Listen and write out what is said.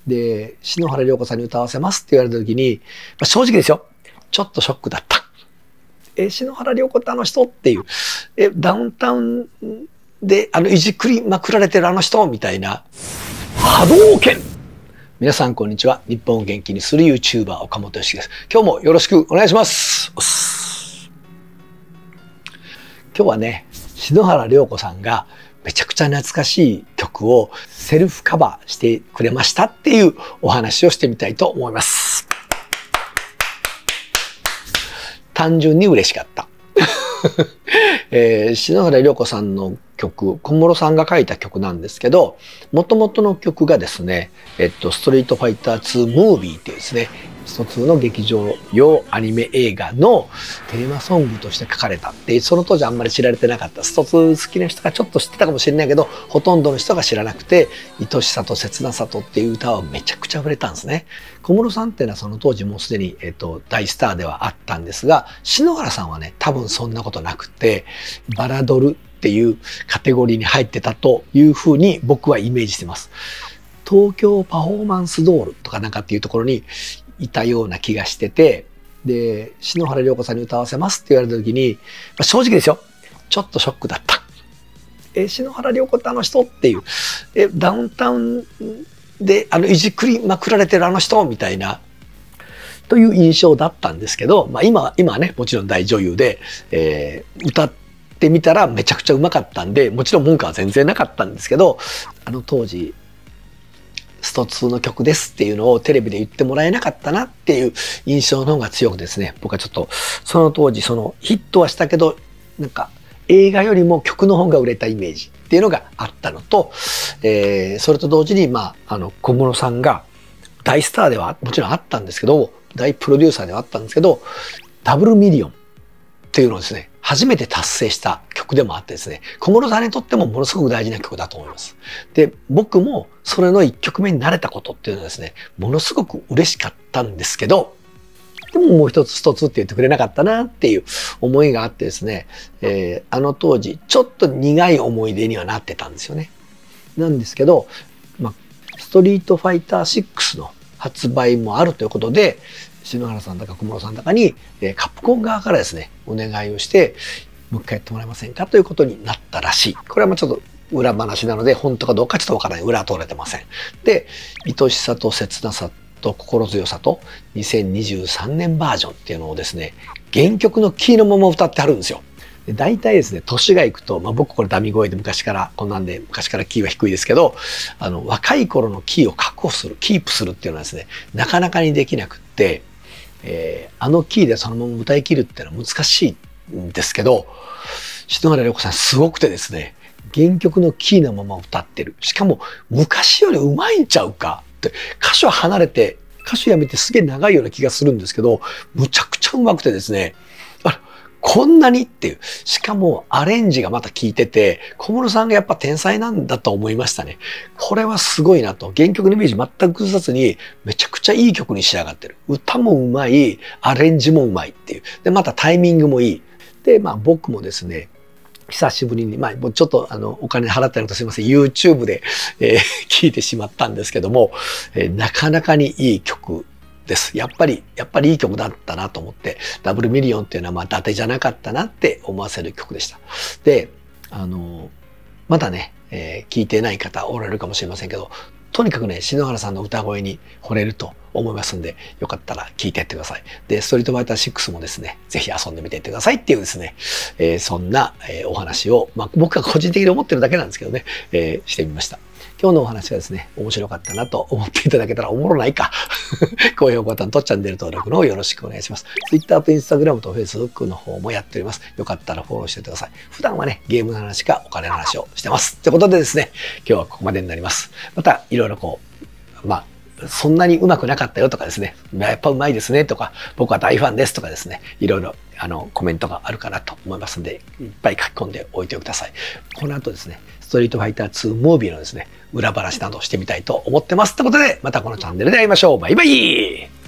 で、篠原涼子さんに歌わせますって言われた時に、正直ですよ。ちょっとショックだった。篠原涼子ってあの人っていう。ダウンタウンでいじくりまくられてるあの人みたいな。波動拳。皆さんこんにちは。日本を元気にする YouTuber 岡本良樹です。今日もよろしくお願いします。今日はね、篠原涼子さんがめちゃくちゃ懐かしい曲をセルフカバーしてくれましたっていうお話をしてみたいと思います。単純に嬉しかった。篠原涼子さんの曲、小室さんが書いた曲なんですけど、元々の曲がですね、ストリートファイター2ムービーっていうですね、スト2の劇場用アニメ映画のテーマソングとして書かれたって、その当時あんまり知られてなかった。スト2好きな人がちょっと知ってたかもしれないけど、ほとんどの人が知らなくて、愛しさと切なさとっていう歌はめちゃくちゃ売れたんですね。小室さんっていうのはその当時もうすでに、大スターではあったんですが、篠原さんはね、多分そんなことなくて、バラドルっていうカテゴリーに入ってたというふうに僕はイメージしてます。東京パフォーマンスドールとかなんかっていうところにいたような気がしてて、で、篠原涼子さんに歌わせますって言われた時に、正直ですよ。ちょっとショックだった。篠原涼子ってあの人っていう。ダウンタウンでいじくりまくられてるあの人みたいな、という印象だったんですけど、今はね、もちろん大女優で、歌ってみたらめちゃくちゃうまかったんで、もちろん文句は全然なかったんですけど、当時、スト2の曲ですっていうのをテレビで言ってもらえなかったなっていう印象の方が強くですね、僕はちょっとその当時ヒットはしたけど、なんか映画よりも曲の方が売れたイメージっていうのがあったのと、それと同時に小室さんが大スターではもちろんあったんですけど、大プロデューサーではあったんですけど、ダブルミリオンっていうのをですね、初めて達成した曲でもあってですね、小室さんにとってもものすごく大事な曲だと思います。で、僕もそれの1曲目になれたことっていうのはですね、ものすごく嬉しかったんですけど、でももう一つって言ってくれなかったなっていう思いがあってですね、当時ちょっと苦い思い出にはなってたんですよね。なんですけど、ストリートファイター6の発売もあるということで、篠原さんだか小室さんだかにカプコン側からですね、お願いをして、もう一回やってもらえませんかということになったらしい。これはちょっと裏話なので、本当かどうかちょっとわからない。裏は通れてません。で、愛しさと切なさと心強さと2023年バージョンっていうのをですね、原曲のキーのまま歌ってはるんですよ。で大体ですね、年がいくと、僕これダミ声で昔からこんなんで昔からキーは低いですけど、若い頃のキーを確保する、キープするっていうのはですね、なかなかにできなくって、あのキーでそのまま歌い切るっていうのは難しいんですけど、篠原涼子さんすごくてですね、原曲のキーのまま歌ってる。しかも昔より上手いんちゃうかって、歌手離れて、歌手やめてすげえ長いような気がするんですけど、むちゃくちゃ上手くてですね、こんなにっていう。しかもアレンジがまた効いてて、小室さんがやっぱ天才なんだと思いましたね。これはすごいなと。原曲のイメージ全く崩さずに、めちゃくちゃいい曲に仕上がってる。歌もうまい、アレンジもうまいっていう。で、またタイミングもいい。で、僕もですね、久しぶりに、ちょっとお金払ったりとすいません、YouTube で、聴いてしまったんですけども、なかなかにいい曲です。やっぱりいい曲だったなと思って、ダブルミリオンっていうのは伊達じゃなかったなって思わせる曲でした。で、まだね、聴いてない方おられるかもしれませんけど、とにかくね、篠原さんの歌声に惚れると思いますんで、よかったら聴いてやってください。で、ストリートファイター6もですね、ぜひ遊んでみてやってくださいっていうですね、そんな、お話を、僕が個人的に思ってるだけなんですけどね、してみました。今日のお話がですね、面白かったなと思っていただけたらおもろないか。高評価ボタンとチャンネル登録の方よろしくお願いします。Twitter と Instagram と Facebook の方もやっております。よかったらフォローしてください。普段はね、ゲームの話かお金の話をしてます。ということでですね、今日はここまでになります。また、いろいろそんなにうまくなかったよとかですね、やっぱうまいですねとか、僕は大ファンですとかですね、いろいろコメントがあるかなと思いますので、いっぱい書き込んでおいてください。この後ですね、ストリートファイター2ムービーのですね、裏話などしてみたいと思ってます。ということで、またこのチャンネルで会いましょう。バイバイ。